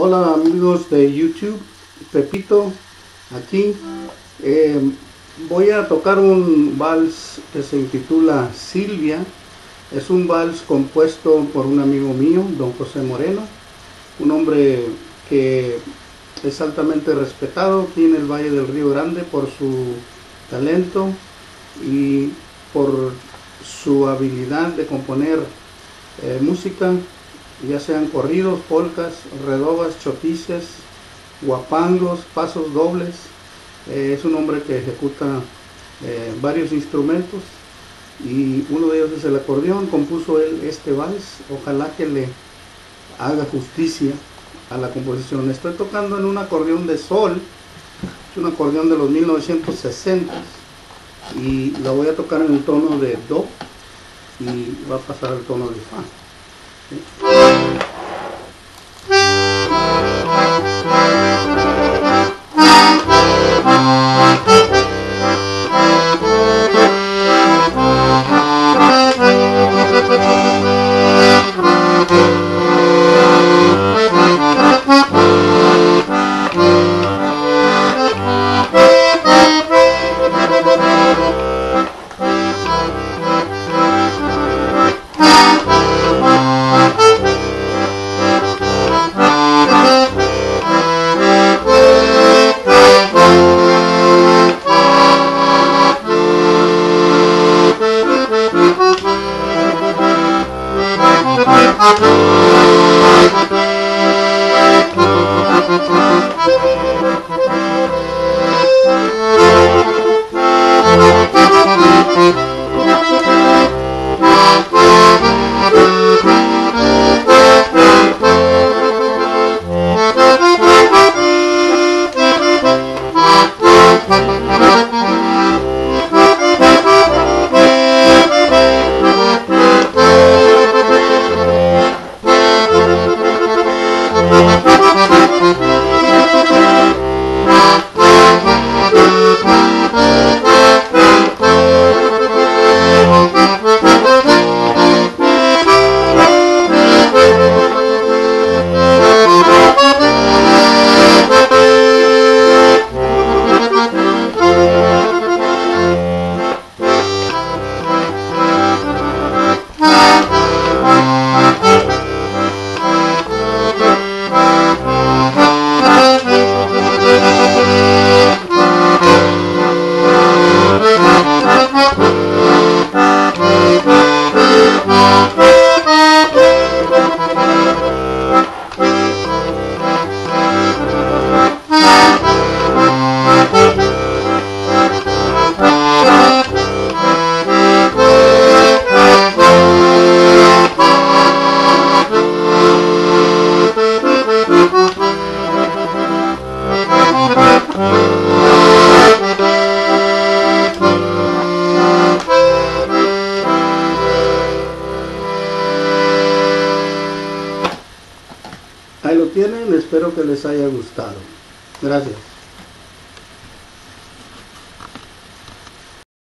Hola amigos de YouTube, Pepito aquí. Voy a tocar un vals que se intitula Silvia. Es un vals compuesto por un amigo mío, don José Moreno, un hombre que es altamente respetado aquí en el Valle del Río Grande por su talento y por su habilidad de componer música, ya sean corridos, polcas, redobas, chotices, guapangos, pasos dobles. Es un hombre que ejecuta varios instrumentos y uno de ellos es el acordeón. Compuso él este vals. Ojalá que le haga justicia a la composición. Estoy tocando en un acordeón de sol, es un acordeón de los 1960 y la voy a tocar en el tono de do y va a pasar al tono de fa. Ahí lo tienen, espero que les haya gustado. Gracias.